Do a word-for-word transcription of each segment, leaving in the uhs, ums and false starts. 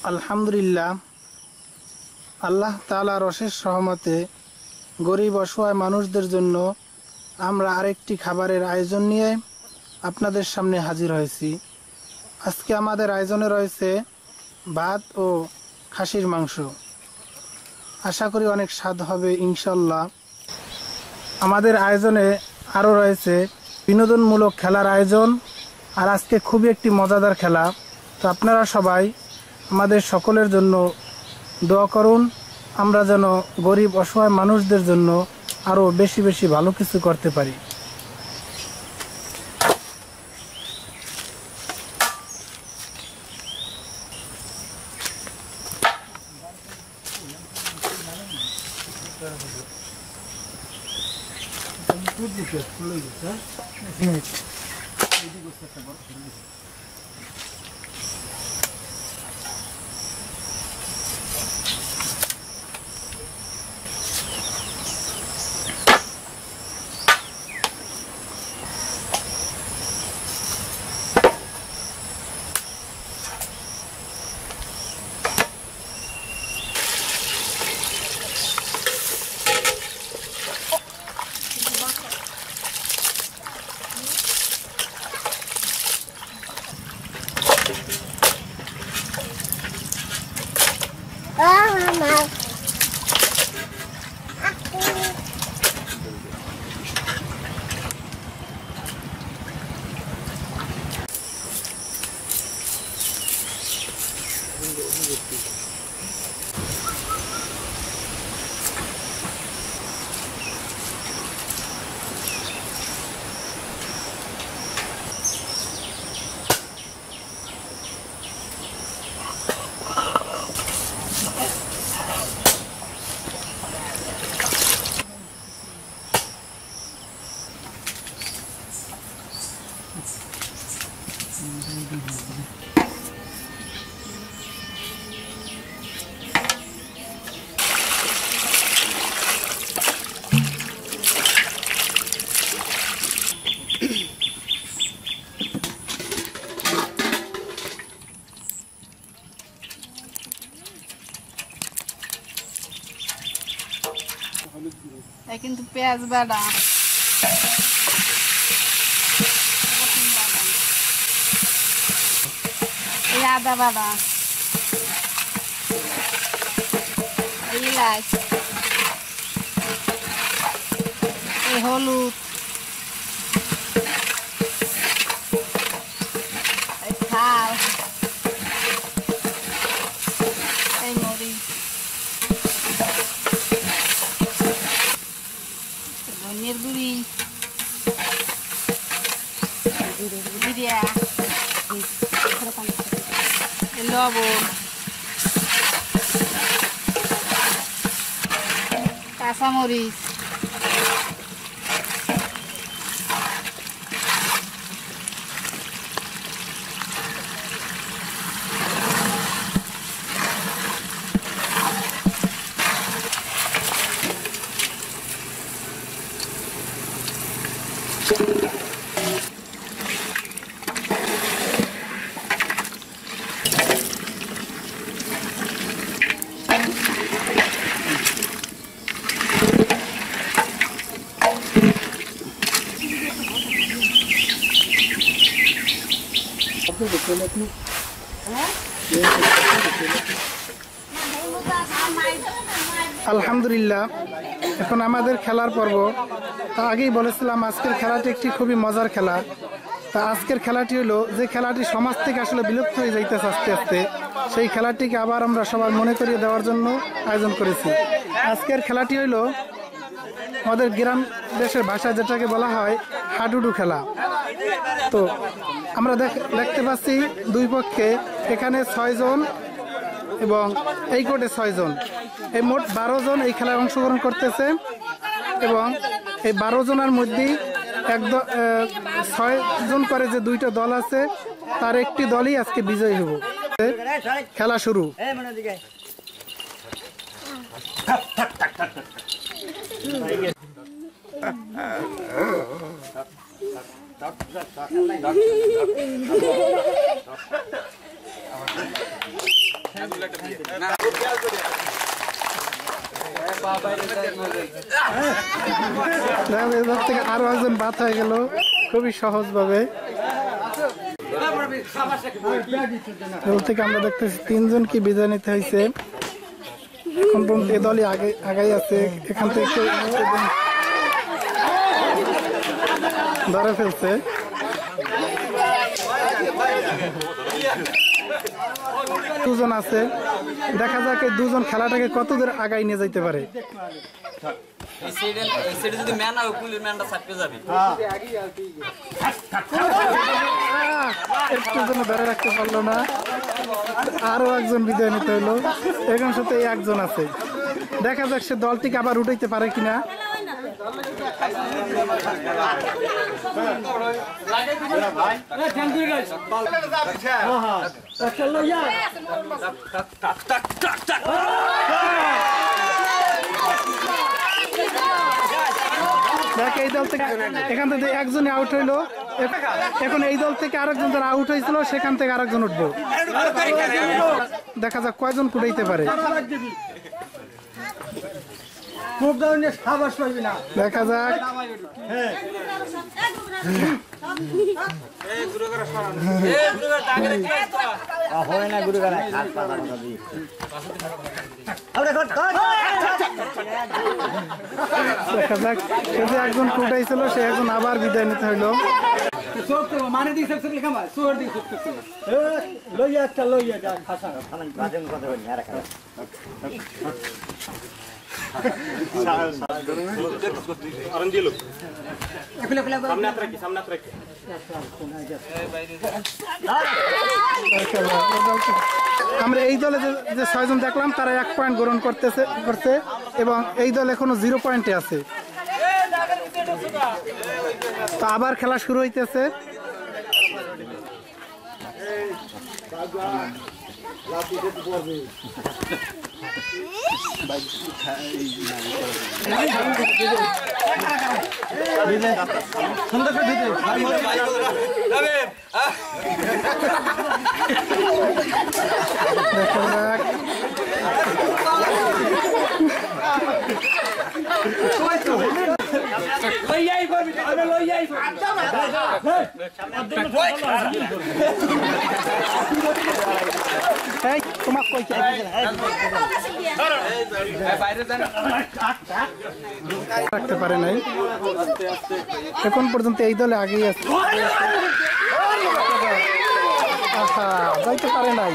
আলহামদুলিল্লাহ, আল্লাহ তাআলার অশেষ রহমতে গরিব অসহায় মানুষদের জন্য আমরা আরেকটি খাবারের আয়োজন নিয়ে আপনাদের সামনে হাজির হয়েছি। আজকে আমাদের আয়োজনে রয়েছে ভাত ও খাসির মাংস। আশা করি অনেক স্বাদ হবে ইনশাল্লাহ। আমাদের আয়োজনে আরও রয়েছে বিনোদনমূলক খেলার আয়োজন, আর আজকে খুবই একটি মজাদার খেলা। তো আপনারা সবাই আমাদের সকলের জন্য দোয়া করুন, আমরা যেন গরিব অসহায় মানুষদের জন্য আরও বেশি বেশি ভালো কিছু করতে পারি। কিন্তু পেঁয়াজ বাটা, এই আদা বাটা, এলাচ, এই হলুদ, এই ঝাল, এই মরিচ, ধনিয়ার গুঁড়ি, জিরা, লবণ, কাঁচামরিচ, আলহামদুলিল্লাহ, এখন আমাদের খেলার পর্ব। তা আগেই বলেছিলাম আজকের খেলাটি একটি খুবই মজার খেলা। তা আজকের খেলাটি হলো যে খেলাটি সমাজ থেকে আসলে বিলুপ্ত হয়ে যাইতেছে আস্তে আস্তে, সেই খেলাটিকে আবার আমরা সবাই মনে করিয়ে দেওয়ার জন্য আয়োজন করেছি। আজকের খেলাটি হলো আমাদের গ্রাম দেশের ভাষায় যেটাকে বলা হয় হাডুডু খেলা। তো আমরা দেখতে পাচ্ছি দুই পক্ষে এখানে ছয় জন এবং এই কোর্টে ছয় জন, এই মোট বারো জন এই খেলায় অংশগ্রহণ করতেছে। এবং এই বারো জনের মধ্যেই এক ছয় জন করে যে দুইটা দল আছে, তার একটি দলই আজকে বিজয়ী হব। খেলা শুরু। থেকে আরো একজন বাদ হয়ে গেল খুবই সহজ ভাবে। থেকে আমরা দেখতেছি তিনজন কি বিদায় নিতে হয়েছে। এখন পর্যন্ত এ দলই আগে আগাই আছে। এখান থেকে ধরে ফেলছে। দুজন আছে, দেখা যাক এই দুজন খেলাটাকে কত দূর আগাই নিয়ে যাইতে পারে। একটু জন্য ধরে রাখতে পারলো না, আরো একজন বিদায় নিতে হইলো। এখন সাথে এই একজন আছে, দেখা যাক সে দলটিকে আবার উঠাইতে পারে কিনা। দেখ এই দল থেকে এখান থেকে একজনই আউট হইলো। এখন এই দল থেকে আরেকজন যারা আউট হয়েছিল সেখান থেকে আরেকজন উঠবো। দেখা যাক কয়জন কুড়াইতে পারে। দেখা যাক দেখা যাক সে যে একজন কুটাইছিল সে একজন আবার বিদায় নিতে হইলো। আমরা এই দলে যে ছয়জন দেখলাম তারা এক পয়েন্ট গ্রহণ করতেছে করছে এবং এই দল এখনো জিরো পয়েন্টে আছে। তো আবার খেলা শুরু হইতেছে। রাখতে পারে নাই, এখন পর্যন্ত এই দলে আগেই আছে। আচ্ছা যাইতে পারে নাই।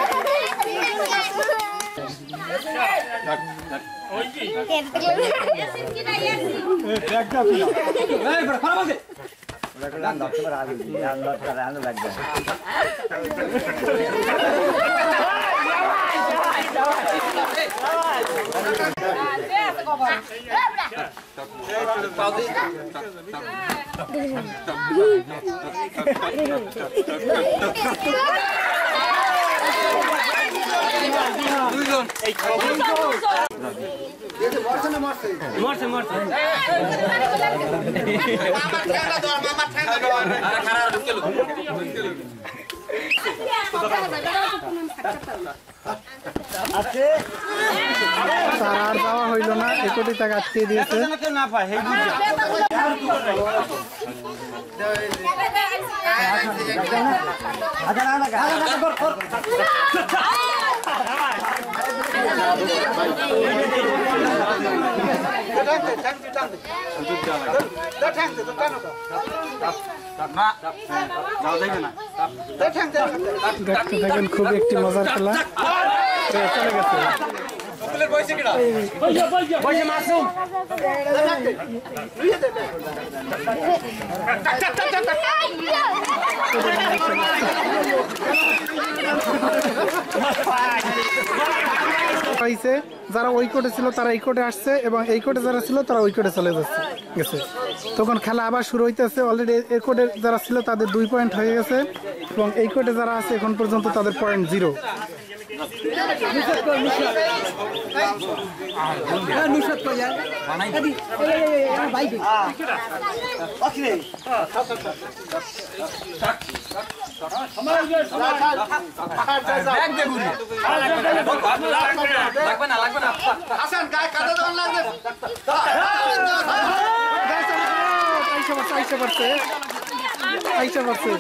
তার আর যাওয়া হইল না, এই কোটি টাকা আটকে দিয়েছে। দেখতে থাকেন, খুব একটি মজার খেলা। চলে গেছে যারা ওই কোর্টে ছিল তারা এই কোর্টে আসছে এবং এই কোর্টে যারা ছিল তারা ওই কোর্টে চলে যাচ্ছে গেছে। তখন খেলা আবার শুরু হইতেছে। অলরেডি এই কোর্টে যারা ছিল তাদের দুই পয়েন্ট হয়ে গেছে এবং এই কোর্টে যারা আছে এখন পর্যন্ত তাদের পয়েন্ট জিরো। আইসা পারছে আইসা পারছে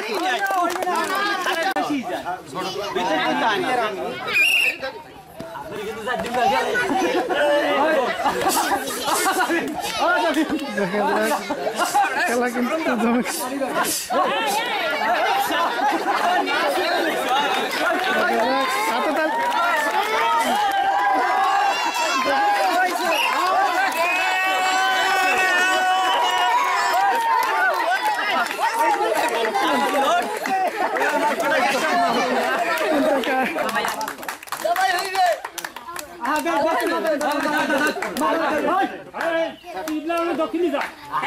খেলা কিন্তু দক্ষিণী যা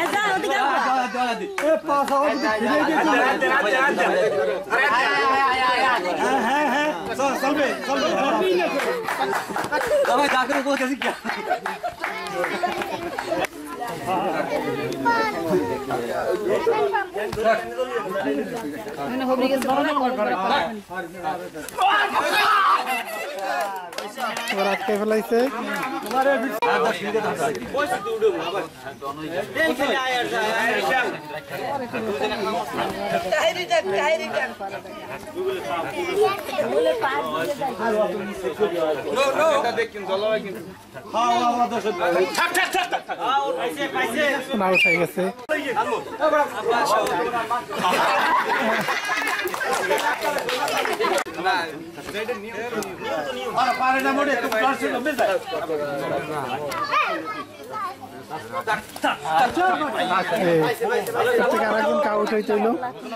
আটকে ফেলাইছে আউট হয়ে গেছে আরেকজন আউট হইতে হইল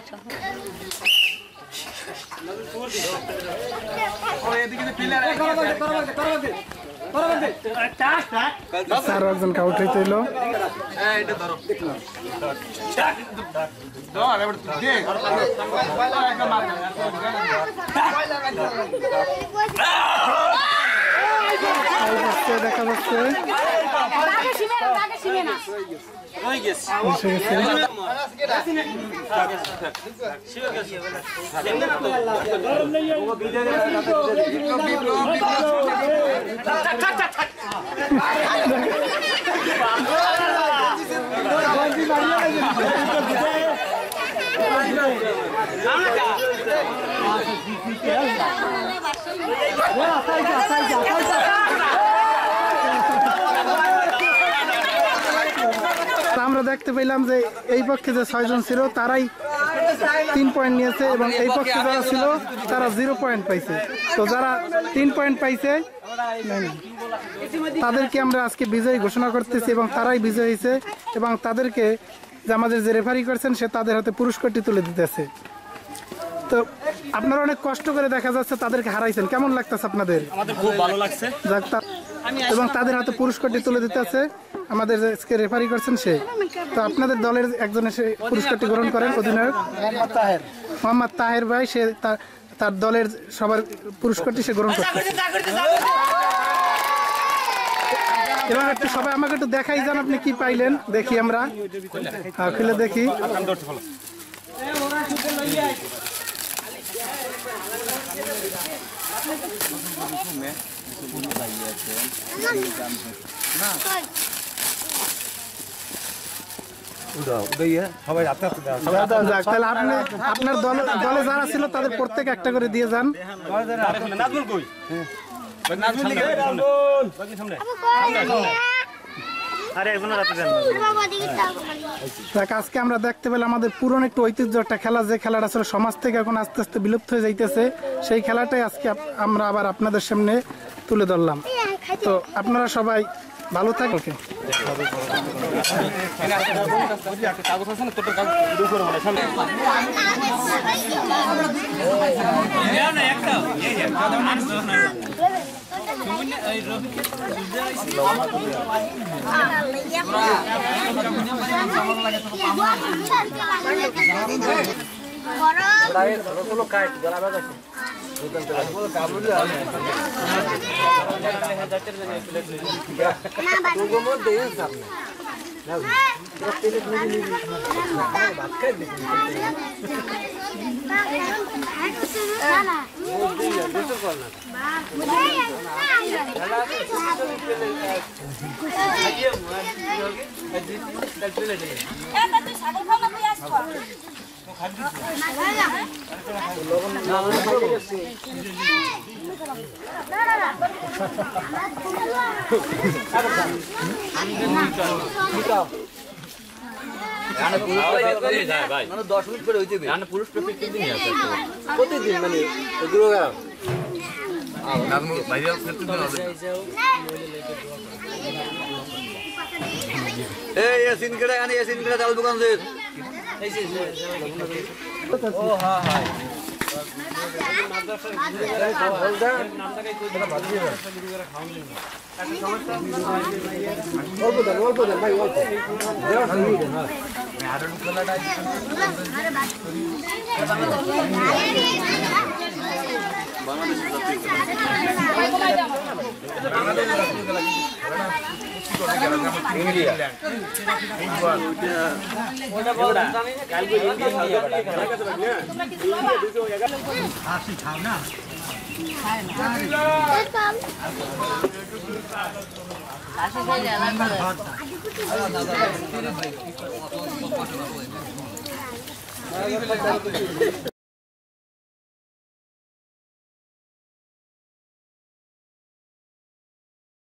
আরো একজন আউট হইতে হইল দেখা যাচ্ছে আমরা দেখতে পেলাম যে এই পক্ষে যে ছয়জন ছিল তারাই তিন পয়েন্ট নিয়েছে এবং এই পক্ষে যারা ছিল তারা জিরো পয়েন্ট পাইছে। তো যারা তিন পয়েন্ট পাইছে তাদেরকে আমরা আজকে বিজয়ী ঘোষণা করতেছি এবং তারাই বিজয়ী হয়েছে এবং তাদেরকে যে আমাদের যে রেফারি করছেন সে তাদের হাতে পুরস্কারটি তুলে দিতেছে। তো আপনারা অনেক কষ্ট করে দেখা যাচ্ছে তাদেরকে হারাইছেন, কেমন লাগতেছে আপনাদের? আমাদের খুব ভালো লাগছে এবং তাদের হাতে পুরস্কারটি তুলে দিতেছে আমাদের যে রেফারি করছেন সে। তো আপনাদের দলের একজন এসে পুরস্কারটি গ্রহণ করেন, অধিনায়ক মোহাম্মদ তাহের ভাই, সে তার দলের সবার পুরস্কারটি সে গ্রহণ করছে। এবং একটু সবাই আমাকে একটু দেখাই যান আপনি কি পাইলেন, দেখি আমরা খুলে দেখি। আপনার দলে যারা ছিল তাদের প্রত্যেকে একটা করে দিয়ে যান। আজকে আমরা দেখতে পেলাম আমাদের পুরনো একটু ঐতিহ্য একটা খেলা, যে খেলাটা ছিল সমাজ থেকে এখন আস্তে আস্তে বিলুপ্ত হয়ে যাইতেছে, সেই খেলাটাই আজকে আমরা আবার আপনাদের সামনে তুলে ধরলাম। তো আপনারা সবাই ভালো থাকেন। দশ মিনিট করে হয়েছে পুরুষ প্রতিদিন মানে এই এসিন কেড়ে আনি এসিন কেড়ে চাল দোকান দে ও হ্যাঁ হ্যাঁ অল্প দেন অল্প দেন ভাই অল্প খায় না